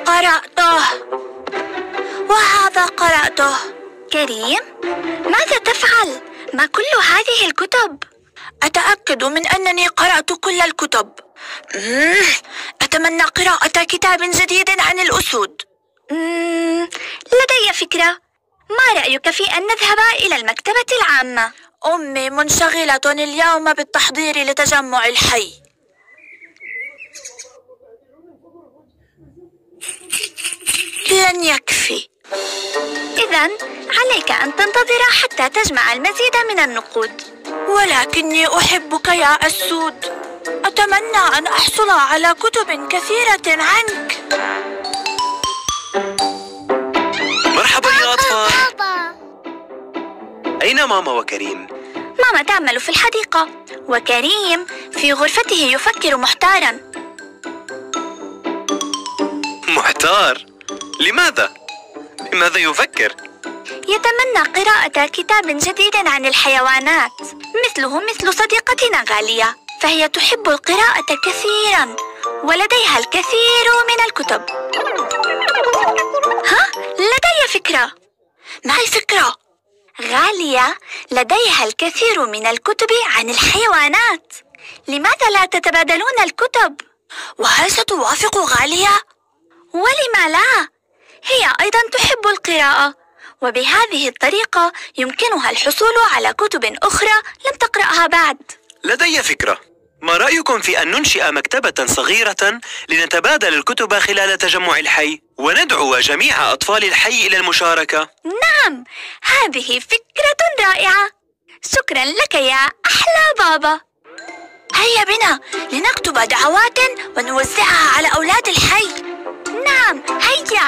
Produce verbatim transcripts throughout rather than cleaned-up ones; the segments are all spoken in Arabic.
قرأته وهذا قرأته. كريم، ماذا تفعل؟ ما كل هذه الكتب؟ أتأكد من أنني قرأت كل الكتب. أتمنى قراءة كتاب جديد عن الأسود. لدي فكرة. ما رأيك في أن نذهب إلى المكتبة العامة؟ أمي منشغلة اليوم بالتحضير لتجمع الحي. لن يكفي. إذن عليك أن تنتظر حتى تجمع المزيد من النقود. ولكني أحبك يا أسود. أتمنى أن أحصل على كتب كثيرة عنك. مرحبا يا أطفال. أين ماما وكريم؟ ماما تعمل في الحديقة، وكريم في غرفته يفكر محتارا. محتار؟ لماذا؟ لماذا يفكر؟ يتمنى قراءة كتاب جديد عن الحيوانات، مثله مثل صديقتنا غالية، فهي تحب القراءة كثيرا ولديها الكثير من الكتب. ها؟ لدي فكرة. ما الفكرة؟ غالية لديها الكثير من الكتب عن الحيوانات، لماذا لا تتبادلون الكتب؟ وهل ستوافق غالية؟ ولم لا؟ هي أيضا تحب القراءة، وبهذه الطريقة يمكنها الحصول على كتب أخرى لم تقرأها بعد. لدي فكرة. ما رأيكم في أن ننشئ مكتبة صغيرة لنتبادل الكتب خلال تجمع الحي وندعو جميع أطفال الحي إلى المشاركة؟ نعم، هذه فكرة رائعة. شكرا لك يا أحلى بابا. هيا بنا لنكتب دعوات ونوزعها على أولاد الحي. نعم، هيا.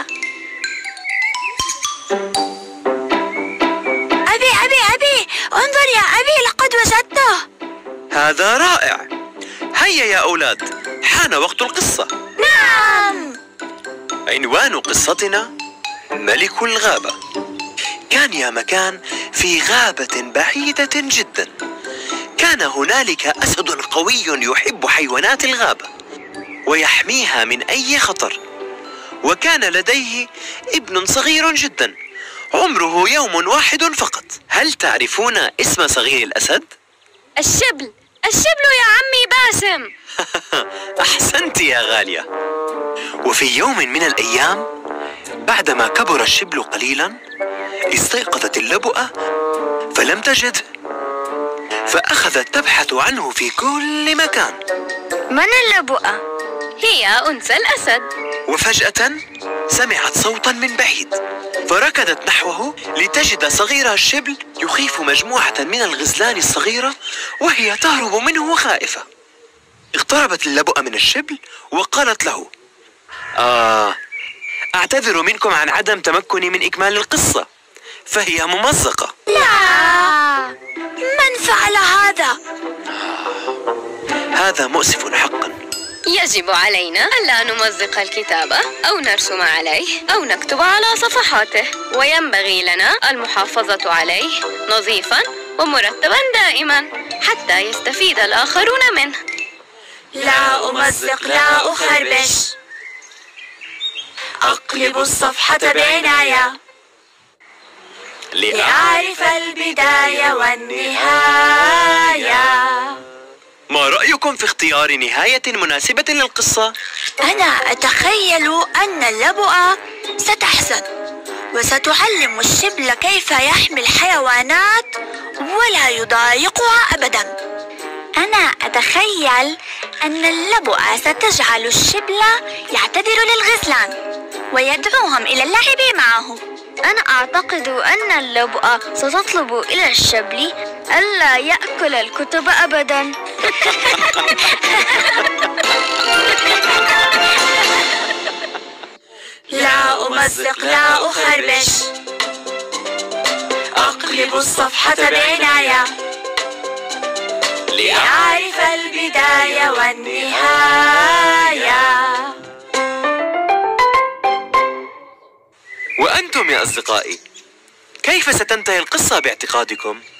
أبي أبي أبي انظر يا أبي، لقد وجدته. هذا رائع. هيا يا أولاد، حان وقت القصة. نعم. عنوان قصتنا ملك الغابة. كان يا مكان في غابة بعيدة جدا، كان هنالك أسد قوي يحب حيوانات الغابة ويحميها من أي خطر، وكان لديه ابن صغير جدا عمره يوم واحد فقط. هل تعرفون اسم صغير الأسد؟ الشبل. الشبل يا عمي باسم. أحسنت يا غالية. وفي يوم من الأيام بعدما كبر الشبل قليلا استيقظت اللبؤة فلم تجده، فأخذت تبحث عنه في كل مكان. من اللبؤة؟ هي أنثى الأسد. وفجأة سمعت صوتا من بعيد فركضت نحوه لتجد صغيرها الشبل يخيف مجموعة من الغزلان الصغيرة وهي تهرب منه خائفة. اقتربت اللبؤة من الشبل وقالت له: آه أعتذر منكم عن عدم تمكني من إكمال القصة، فهي ممزقة. لا، من فعل هذا؟ هذا مؤسف حقا. يجب علينا ألا نمزق الكتاب أو نرسم عليه أو نكتب على صفحاته، وينبغي لنا المحافظة عليه نظيفا ومرتبا دائما حتى يستفيد الآخرون منه. لا أمزق، لا أخربش، أقلب الصفحة بعناية لأعرف البداية والنهاية. ما رأيكم في اختيار نهاية مناسبة للقصة؟ أنا أتخيل أن اللبؤة ستحزن وستعلم الشبل كيف يحمي الحيوانات ولا يضايقها أبدا. أنا أتخيل أن اللبؤة ستجعل الشبل يعتذر للغزلان ويدعوهم إلى اللعب معه. أنا أعتقد أن اللبؤة ستطلب إلى الشبل ألا يأكل الكتب أبدا. لا أمزق، لا أخربش، أقلب الصفحة بعناية لأعرف البداية والنهاية. وأنتم يا أصدقائي، كيف ستنتهي القصة باعتقادكم؟